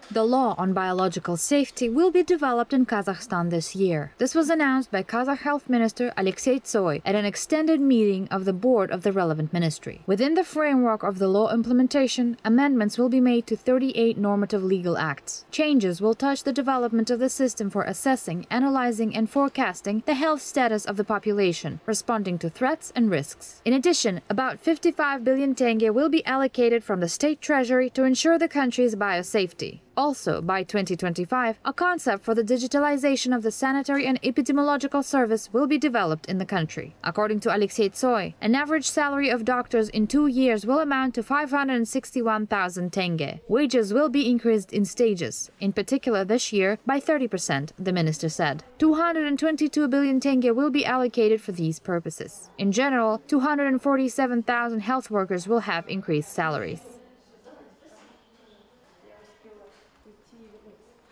The law on biological safety will be developed in Kazakhstan this year. This was announced by Kazakh Health Minister Alexey Tsoy at an extended meeting of the board of the relevant ministry. Within the framework of the law implementation, amendments will be made to 38 normative legal acts. Changes will touch the development of the system for assessing, analyzing, and forecasting the health status of the population, responding to threats and risks. In addition, about 55 billion tenge will be allocated from the state treasury to ensure the country's biosafety. Also, by 2025, a concept for the digitalization of the sanitary and epidemiological service will be developed in the country. According to Alexey Tsoy, an average salary of doctors in 2 years will amount to 561,000 tenge. Wages will be increased in stages, in particular this year by 30%, the minister said. 222 billion tenge will be allocated for these purposes. In general, 247,000 health workers will have increased salaries.